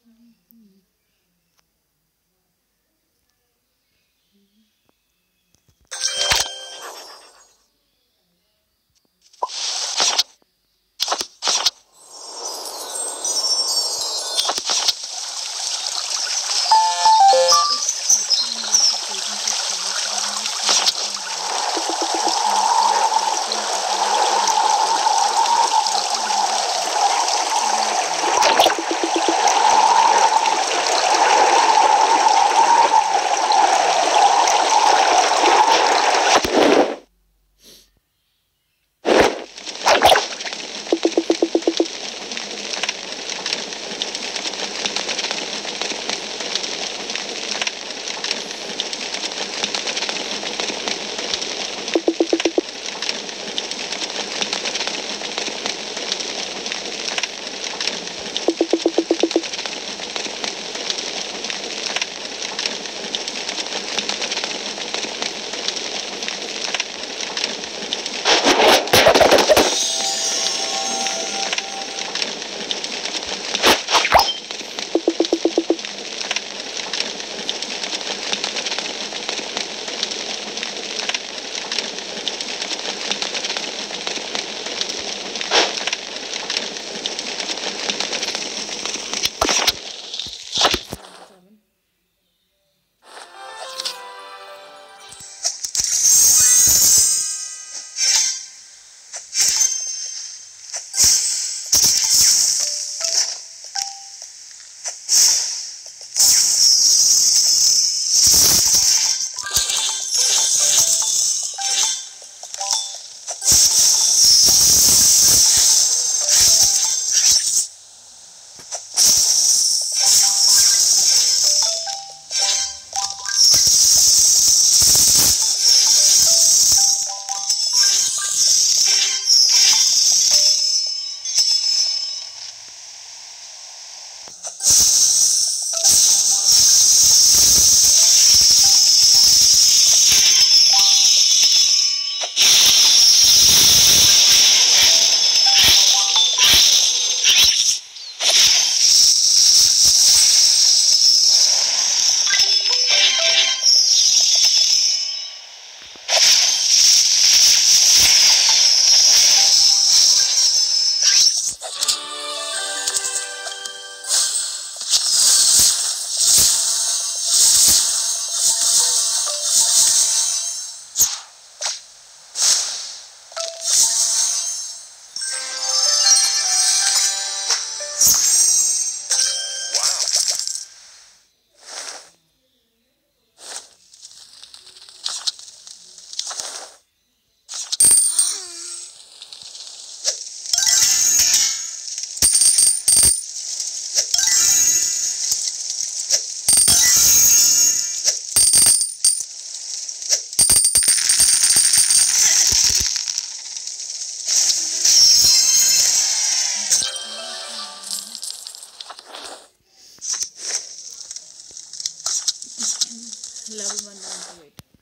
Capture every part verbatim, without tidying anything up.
Level one down to eight.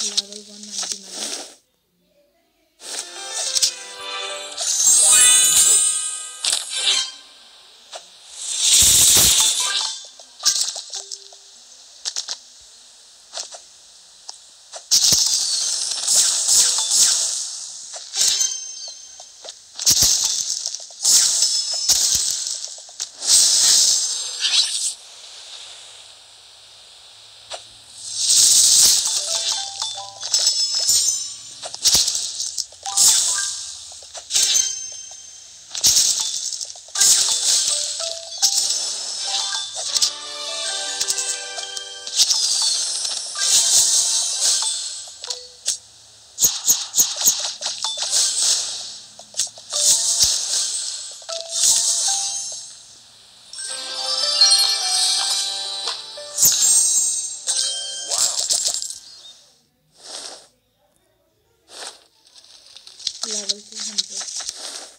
Level one ninety-nine. Level two hundred.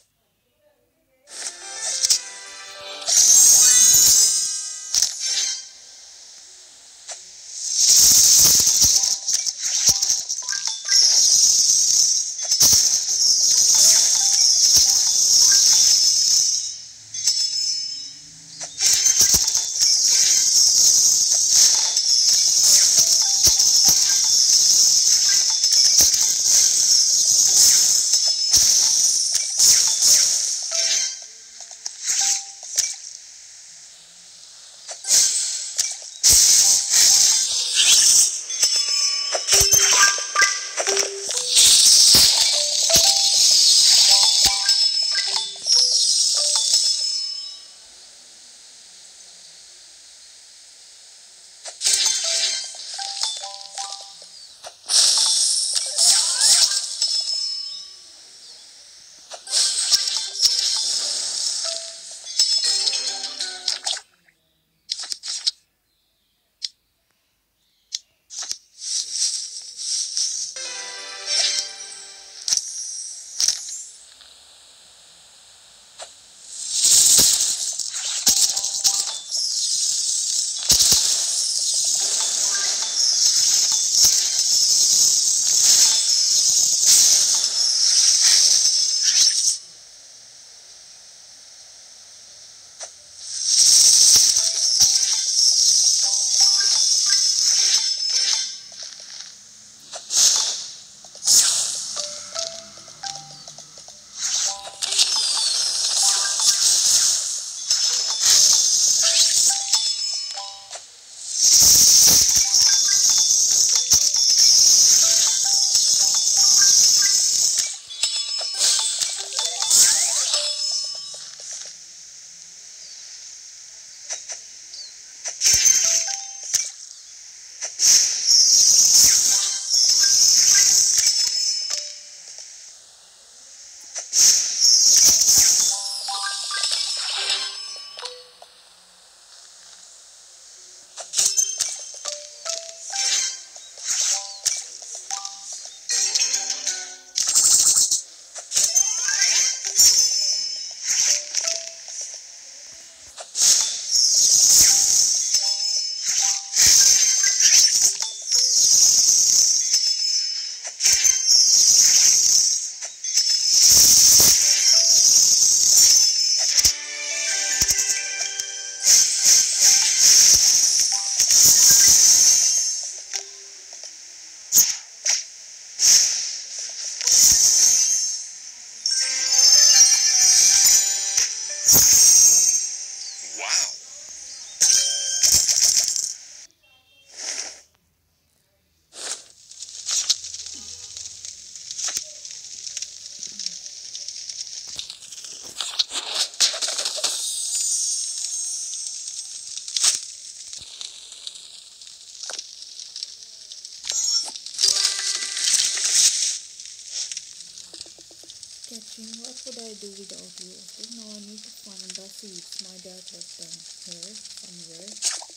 Catching, what would I do without you? Okay, now I need to find the seeds. My dad left them here somewhere.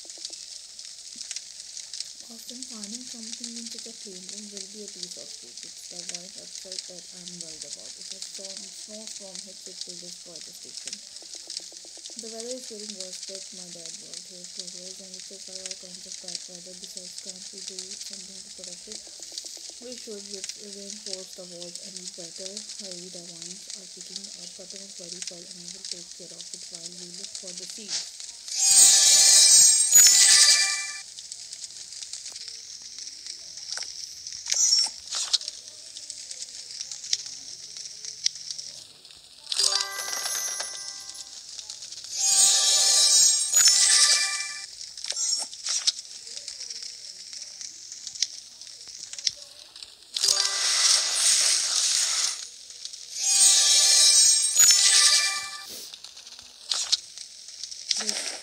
Often finding something in such a clean room will be a piece of cake. It's the white upside that I'm worried about. If a storm, snowstorm hits, it will destroy the station. The weather is getting worse, but my dad worked here for years and it took all kinds of bad weather. Besides, can't we do something to protect it? We should re- reinforce the walls any better. Hurry, the vines are picking up buttons very well and I will take care of it while we look for the seeds. Yes.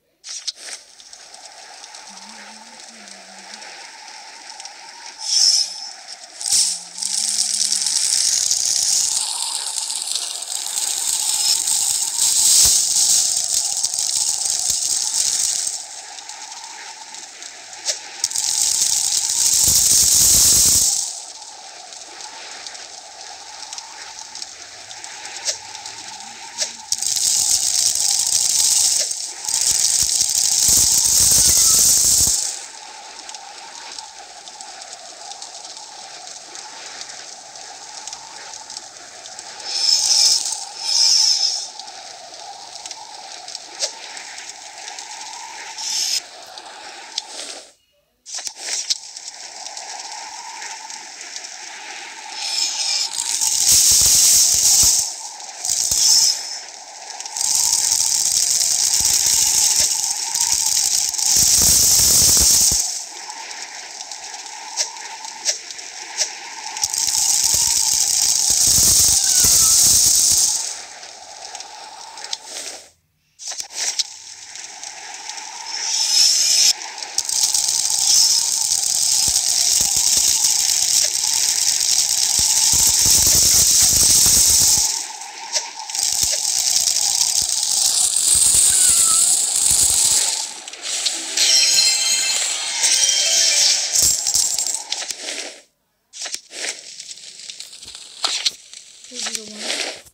Two zero one.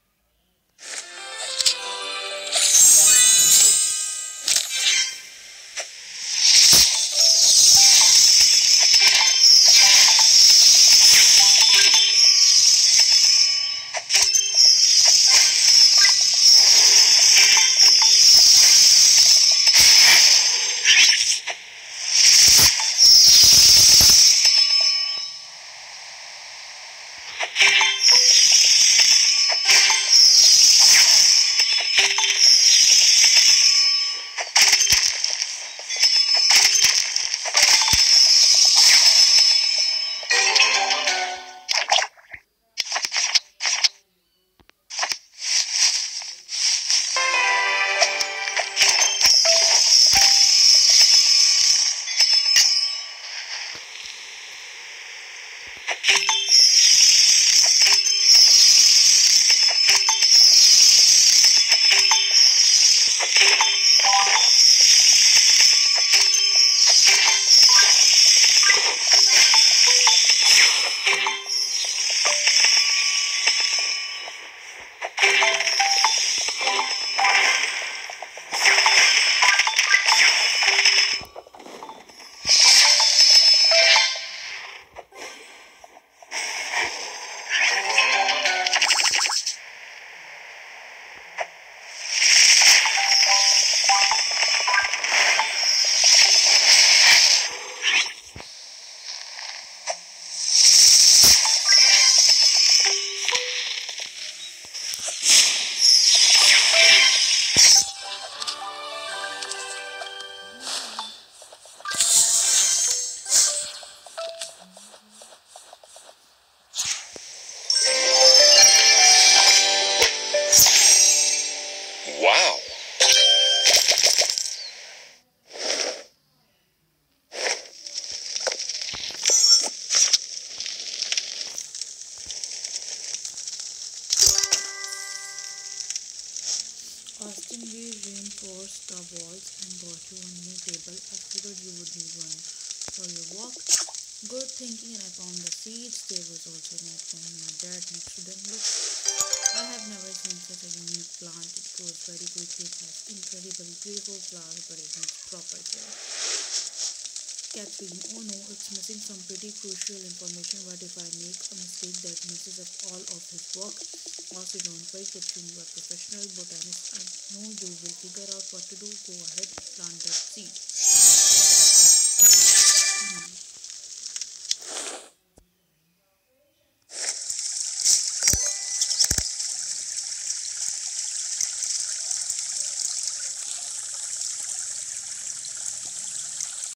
Wow. Austin, we reinforced the walls and got you a new table. I figured you would need one for your walk. Good thinking, and I found the seeds. There was also a note from my dad next to them. Look, I have never seen such a unique plant. It grows very quickly. It has incredible, beautiful flowers, but it needs proper care. Catherine, oh no, it's missing some pretty crucial information. What if I make a mistake that messes up all of his work? Also, don't worry, Catherine, you are a professional botanist. I know you will figure out what to do. Go ahead, plant that seed.